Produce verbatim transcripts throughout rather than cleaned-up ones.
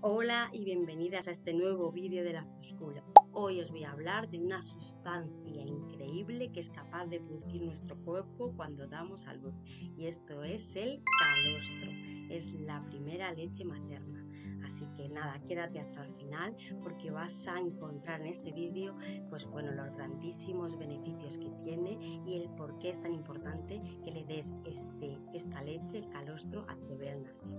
Hola y bienvenidas a este nuevo vídeo de Lactoscura. Hoy os voy a hablar de una sustancia increíble que es capaz de producir nuestro cuerpo cuando damos a luz, y esto es el calostro. Es la primera leche materna. Así que nada, quédate hasta el final porque vas a encontrar en este vídeo pues bueno, los grandísimos beneficios que tiene y el por qué es tan importante que le des este, esta leche, el calostro, a tu bebé al nacer.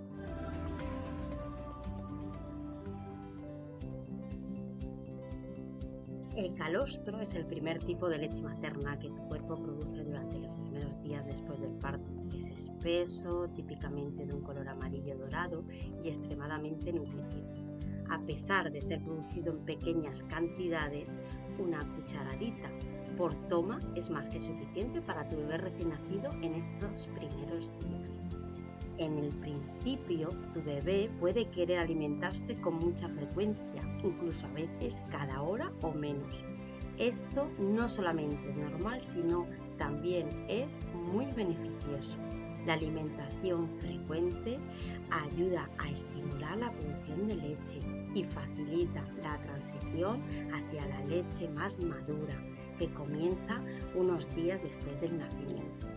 El calostro es el primer tipo de leche materna que tu cuerpo produce durante los primeros días después del parto. Es espeso, típicamente de un color amarillo dorado y extremadamente nutritivo. A pesar de ser producido en pequeñas cantidades, una cucharadita por toma es más que suficiente para tu bebé recién nacido en estos primeros días. En el principio, tu bebé puede querer alimentarse con mucha frecuencia, incluso a veces cada hora o menos. Esto no solamente es normal, sino también es muy beneficioso. La alimentación frecuente ayuda a estimular la producción de leche y facilita la transición hacia la leche más madura, que comienza unos días después del nacimiento.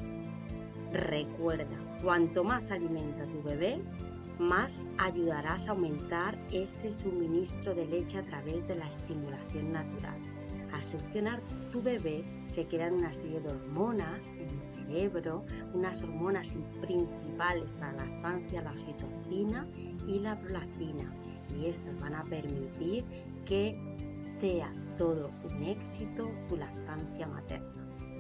Recuerda, cuanto más alimenta tu bebé, más ayudarás a aumentar ese suministro de leche a través de la estimulación natural. Al succionar tu bebé se crean una serie de hormonas en el cerebro, unas hormonas principales para la lactancia, la oxitocina y la prolactina, y estas van a permitir que sea todo un éxito tu lactancia materna.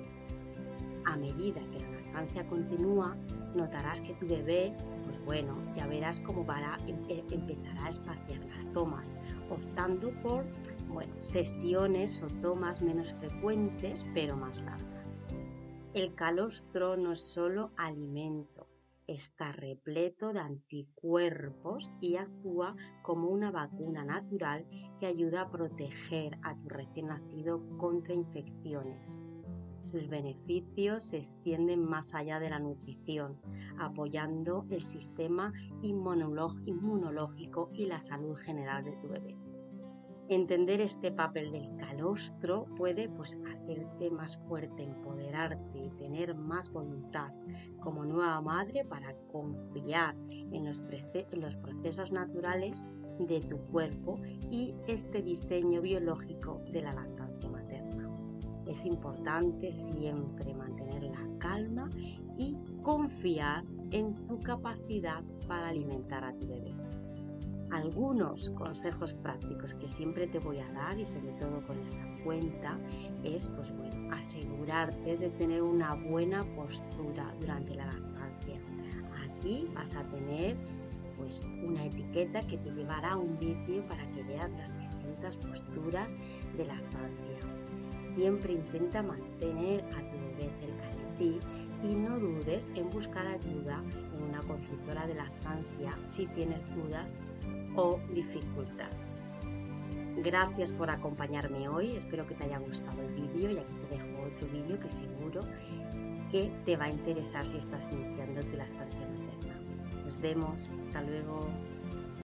A medida que la lactancia continúa, notarás que tu bebé, pues bueno, ya verás cómo para, empezará a espaciar las tomas, optando por, bueno, sesiones o tomas menos frecuentes, pero más largas. El calostro no es solo alimento, está repleto de anticuerpos y actúa como una vacuna natural que ayuda a proteger a tu recién nacido contra infecciones. Sus beneficios se extienden más allá de la nutrición, apoyando el sistema inmunológico y la salud general de tu bebé. Entender este papel del calostro puede pues, hacerte más fuerte, empoderarte y tener más voluntad como nueva madre para confiar en los, en los procesos naturales de tu cuerpo y este diseño biológico de la lactancia materna. Es importante siempre mantener la calma y confiar en tu capacidad para alimentar a tu bebé. Algunos consejos prácticos que siempre te voy a dar, y sobre todo con esta cuenta, es pues bueno, asegurarte de tener una buena postura durante la lactancia. Aquí vas a tener pues una etiqueta que te llevará a un vídeo para que veas las distintas posturas de lactancia. Siempre intenta mantener a tu bebé cerca de ti y no dudes en buscar ayuda en una consultora de lactancia si tienes dudas o dificultades. Gracias por acompañarme hoy, espero que te haya gustado el vídeo y aquí te dejo otro vídeo que seguro que te va a interesar si estás iniciando tu lactancia materna. Nos vemos, hasta luego.